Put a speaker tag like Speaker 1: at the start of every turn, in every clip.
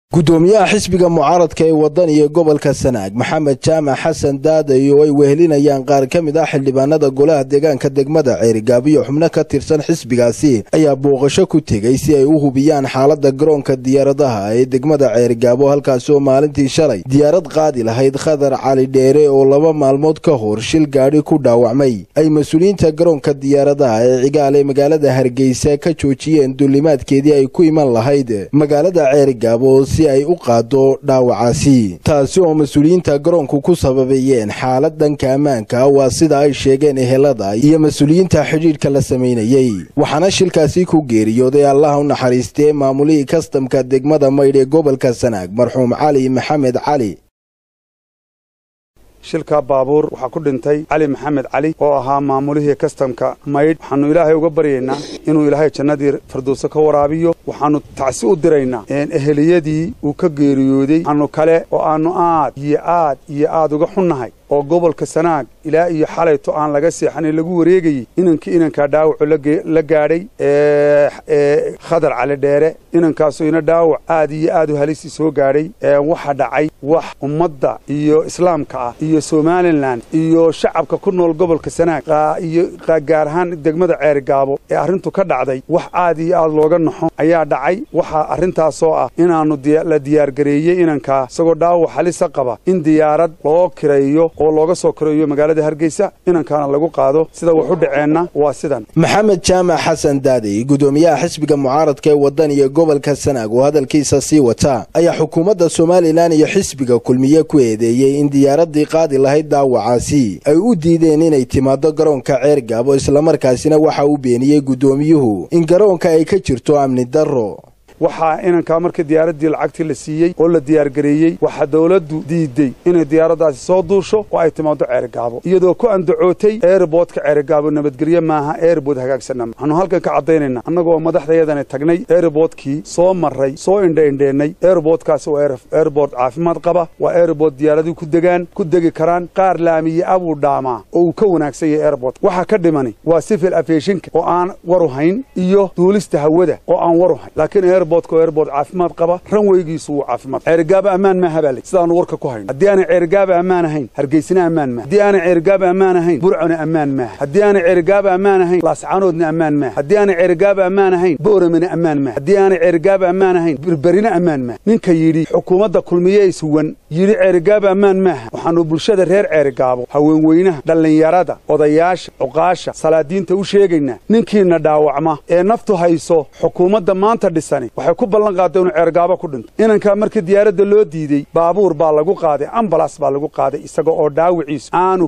Speaker 1: gudoomiyaha xisbiga mucaaradka ee wadan iyo gobolka Sanaag Maxamed Jaamac Xasan Daadayo ay wehelinayaan qaar kamid ah xildhibaanada golaha deegaanka degmada Ceerigaabo xubno ka tirsan xisbigaasi ayaa booqasho ku tagay si ay u hubiyaan xaaladda garoonka diyaaradaha ee degmada Ceerigaabo halkaas oo maalintii shalay diyaarad qaadi lahayd Khadar Cali Dheere oo 2 maalmood ka hor shil gaari ku dhaawacmay ay mas'uuliyiinta garoonka diyaaradaha ee Cigaale magaalada Hargeysa ka joojiyeen duulimaadkeedii ay ku iman lahayd magaalada Ceerigaabo ay u qaado dhaawacaasi taasi oo mas'uuliyiinta garoonku ku sababayeen xaalad dhanka ammaanka waa sida ay sheegeen ehelada iyo mas'uuliyiinta xiriirka la sameeyay waxaana shilkaasi ku geeriyooday Allah u naxariistay maamulihii kastamka degmada Maydh ee gobolka Sanaag marxuum Cali Maxamed Cali
Speaker 2: shilka baabuur waxa ku dhintay Cali Maxamed Cali oo ahaa maamulihii kastamka Maydh waxaanu Ilaahay uga baryeynaa inuu Ilaahay jannadii firdawsa ka waraabiyo waxaanu tacsi u diraynaa eheliyadii uu ka geeriyooday aanu kale oo aanu aad uga xunnahay oo gobolka Sanaag ilaa iyo xalayto aan laga seexanay lagu wareegay inanka dhaawac la gaadhay Khadar Cali Dheere inankaas ina dhaawac aad u halis soo gaadhay waxa dhacay wax ummadda iyo islaamka iyo Somaliland iyo shacabka ku nool gobolka Sanaag iyo gaar ahaan degmada Ceerigaabo ee arintu ka dhacday wax aad looga naxo ayaa dhacay waxa arintaas oo ah inaanu la diyaar gareeyay inanka isagoo dhaawac halis qaba in diyaarad loo kireeyo oo looga soo koreeyo magaalada Hargeysa inankaana lagu qaado sida wax u dhaceena waa sidan
Speaker 1: Maxamed Jaamac Xasan Daadayo gudoomiyaha xisbiga mucaaradka ee wadan iyo gobolka Sanaag oo hadalkiisa sii wata ayaa xukuumadda Soomaaliland iyo xisbiga kulmiye ku eedeeyay in diyaaradii qaadi lahayd dhaawacaasi ay u diideen inay timaado garoonka Ceerigaabo isla markaasina waxa uu beeniyay gudoomiyuhu in garoonka ay ka jirto amni darro
Speaker 2: waxa inanka markii diyaaradii lacagtii la siiyay oo la diyaar gareeyay waxa dawladdu diiday in diyaaradaasi soo duusho oo ay timaado Ceerigaabo iyadoo ku andacootay airportka Ceerigaabo nabadgelyo maaha airport hagaagsan waxaanu halkan ka cadeynayna annagoo madaxdeedana tagnay airportkii soo maray soo indheynay airportkaas oo airport caafimaad qaba waa airport diyaaradu ku degi karaan qaar laamiye abu dhaama oo ka wanaagsan yahay airport waxa ka dhimani waa civil aviation oo aan waruhayn iyo duulista hawada oo aan waruhayn laakiin airport caafimaad qaba ranwaygiisu uu caafimaad Ceerigaabo ammaan ma habalay sidaan warka ku hayno hadii aan Ceerigaabo ammaan ahayn Hargeysina ammaan ma hadii aan Ceerigaabo ammaan ahayn Burcona ammaan ma hadii aan Ceerigaabo ammaan ahayn Laascaanoodna ammaan ma hadii aan Ceerigaabo ammaan ahayn Booramana ammaan ma hadii aan Ceerigaabo ammaan ahayn Berberina ammaan ma ninka yiri xukuumadda kulmiye ay suwan yiri Ceerigaabo ammaan ma waxaanu bulshada reer Ceerigaabo haween weynaha dhalinyarada odayaasha uqaasha salaadiinta u sheegayna ninkiina dhaawacma ee naftu hayso xukuumadda maanta dhisani waxay ku ballan qaadeen inuu Ceerigaabo ku dhinto inanka markii diyaaradda loo diiday baabuur baa lagu qaaday ambulance baa lagu qaaday isaga oo dhaawaciis aanu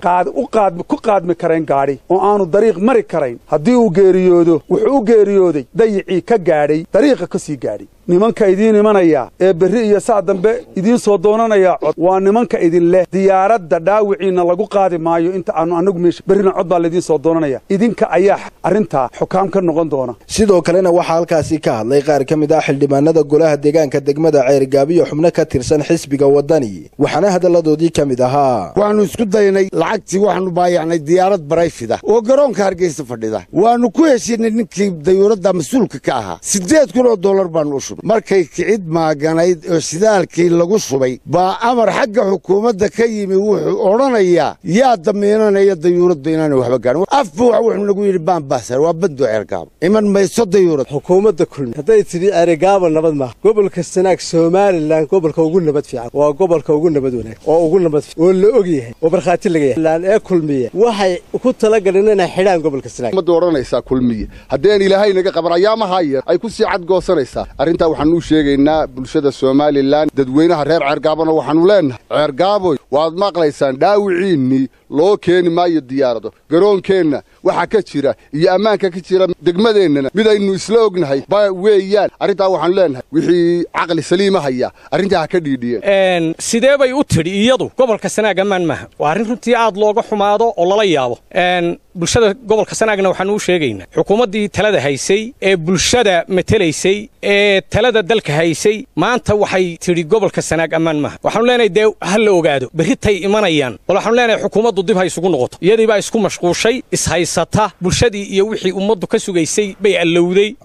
Speaker 2: ku qaadmi karayn gaari oo aanu dariiq mari karayn hadii uu geeriyoodo wuxuu u geeriyooday dayicii ka gaadhay dariiqa ka sii gaadhay nimanka idin imanaya ee berri iyo saa dambe idin soo doonanaya cod waa nimanka idin leh diyaaradda dhaawiciina lagu qaadi maayo inta aanu anagu meesha berrina cod baa la idin soo doonanaya idinka ayaa arinta xukaam ka noqon doona
Speaker 1: sidoo kalena waxa halkaasi ka hadlay qaar kamid ah xildhibaanada golaha deegaanka degmada Ceerigaabo xubno ka tirsan xisbiga wadani waxaana hadaladoodii kamid ahaa
Speaker 3: waanu isku daynay lacagtii waxaanu baayaanay diyaarad barayfida oo garoonka Hargeysa fadhida waanu ku heshiinay ninkii diyaaradda mas'uulka ka ahaa $8,000 baanu markay kicid maaganayd oo sidaalkii lagu subay baa amar xagga xukuumadda ka yimi wuxuu oranayaa yaa damiinanaya diyaaradda inaan waxba gaarin afbu wuxuu nagu yiri baanbaasar waa bando Ceerigaabo iman mayso diyaarad
Speaker 4: xukuumadda kulmi haday tiri Ceerigaabo nabad ma gobolka Sanaag Somaliland gobolka ugu nabad fiican waa gobolka ugu nabad wanaag oo ugu nabad oo la og yahay oo barxaati laga yahay laan ee kulmiye waxay ku tala galeen inay xidhaan gobolka Sanaag
Speaker 5: ma dooranaysa kulmiye hadeen Ilaahay naga qaban ayaamaha yar ay ku sii cad goosanaysa arinta waxaan u sheegaynaa bulshada Somaliland dadweynaha reer Ceerigaabona waxaanu leenahay Ceerigaabo waad maqlaysaan dhaawiciini loo keeni maayo diyaarado garoonkeenna waxa ka jira iyo ammaanka ka jira degmadeennana mid aynu isla ognahay weeyaan arinta waxaan leenahay wixii aqli saliima haya arinta ka dhiidhiyeen
Speaker 6: sidee bay u tiri iyadu gobolka Sanaag ammaan ma waa arin runtii aad looga xumaado oo lala yaabo bulshada gobolka Sanaagna waxaan u sheegaynaa xukuumaddii talada haysay ee bulshada matalaysay ee talada dalka haysay maanta waxay tiri gobolka Sanaag ammaan ma waxaan leenahay hal la ogaado berritay imanayaan waxaan leenahay xukuumaddu dib ha isugu noqoto iyadii baa isku mashquushay is haysata bulshadii iyo wixii ummaddu ka sugaysay bay allowday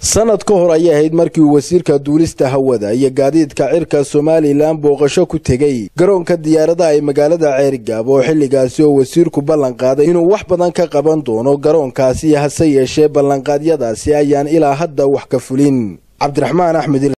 Speaker 1: sanad ka hor ayay ahayd markii wasiirka duulista hawada iyo gaadiidka cirka Soomaaliland booqasho ku tegay garoonka diyaaradaha ee magaalada Ceerigaabo oo xilligaasi oo wasiirku ballan qaaday inuu wax badan ka qaban doono garoonkaasi hase yeeshee ballanqaadyadaasi ayaan ilaa hadda wax ka fulin. Cabdiraxmaan Axmed